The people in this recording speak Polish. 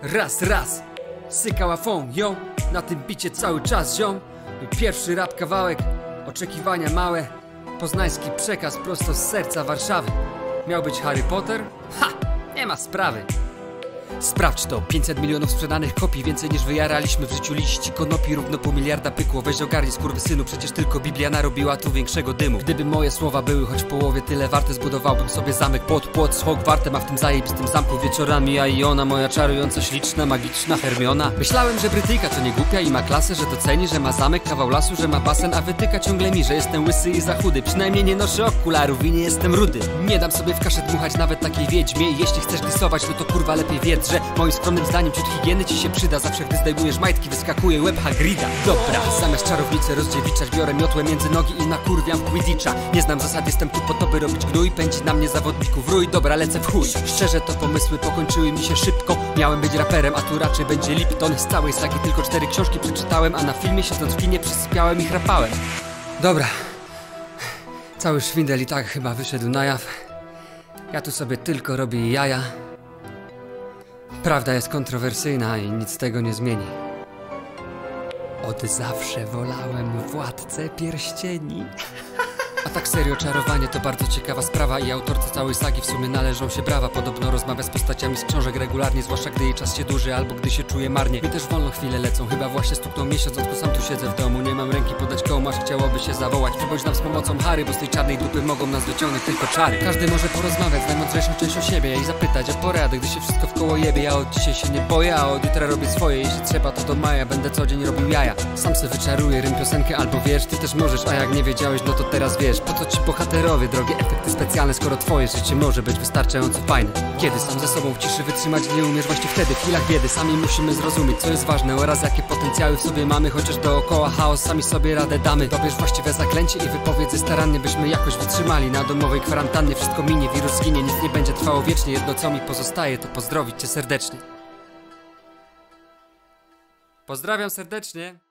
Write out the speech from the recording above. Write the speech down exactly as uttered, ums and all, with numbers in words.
Raz, raz, sykała fon, yo. Na tym bicie cały czas, ziom. Pierwszy rap kawałek, oczekiwania małe. Poznański przekaz prosto z serca Warszawy. Miał być Harry Potter? Ha! Nie ma sprawy. Sprawdź to, pięćset milionów sprzedanych kopii. Więcej niż wyjaraliśmy w życiu liści konopi. Równo pół miliarda pykło. Weź ogarnij, skurwysynu, przecież tylko Biblia narobiła tu większego dymu. Gdyby moje słowa były choć w połowie tyle warte, zbudowałbym sobie zamek pod płot z Hogwartem, a w tym zajebistym zamku wieczorami ja i ona, moja czarująca, śliczna, magiczna Hermiona. Myślałem, że Brytyjka to nie głupia i ma klasę, że doceni, że ma zamek, kawał lasu, że ma basen, a wytyka ciągle mi, że jestem łysy i za chudy. Przynajmniej nie noszę okularów i nie jestem rudy. Nie dam sobie w kaszę dmuchać nawet takiej wiedźmie. Jeśli chcesz dysować, no to kurwa lepiej wiedz, że moim skromnym zdaniem ciut higieny ci się przyda. Zawsze gdy zdejmujesz majtki, wyskakuje łeb Hagrida. Dobra, zamiast czarownicę rozdziewiczać, biorę miotłę między nogi i nakurwiam w Quidditcha. Nie znam zasad, jestem tu po to, by robić gnój. Pędzi na mnie zawodników rój, dobra, lecę w chuj. Szczerze to pomysły pokończyły mi się szybko. Miałem być raperem, a tu raczej będzie Lipton. Z całej sagi tylko cztery książki przeczytałem, a na filmie siedząc w kinie przysypiałem i chrapałem. Dobra, cały szwindel i tak chyba wyszedł na jaw. Ja tu sobie tylko robię jaja. Prawda jest kontrowersyjna i nic tego nie zmieni. Od zawsze wolałem Władcę Pierścieni. A tak serio, czarowanie to bardzo ciekawa sprawa i autorce całej sagi w sumie należą się brawa. Podobno rozmawia z postaciami z książek regularnie, zwłaszcza gdy jej czas się dłuży albo gdy się czuje marnie. Mi też wolno chwile lecą, chyba właśnie stuknął miesiąc, odkąd sam tu siedzę w domu. Nie mam ręki podać komu, aż chciałoby się zawołać. Przybądź nam z pomocą Harry, bo z tej czarnej dupy mogą nas wyciągnąć tylko czary. Każdy może porozmawiać z najmądrzejszą częścią siebie i zapytać o poradę, gdy się wszystko w koło jebie. Ja od dzisiaj się nie boję, a od jutra robię swoje. Jeśli trzeba, to do maja będę co dzień robił jaja. Sam se wyczaruję rym piosenkę albo wiersz, ty też możesz, a jak nie wiedziałeś, no to teraz wiesz. Po co ci bohaterowie, drogie efekty specjalne, skoro twoje życie może być wystarczająco fajne. Kiedy sam ze sobą w ciszy wytrzymać nie umiesz, właśnie wtedy w chwilach biedy sami musimy zrozumieć, co jest ważne oraz jakie potencjały w sobie mamy. Chociaż dookoła chaos, sami sobie radę damy. Dobierz właściwe zaklęcie i wypowiedz je starannie, byśmy jakoś wytrzymali na domowej kwarantannie. Wszystko minie, wirus zginie, nic nie będzie trwało wiecznie. Jedno co mi pozostaje, to pozdrowić cię serdecznie. Pozdrawiam serdecznie.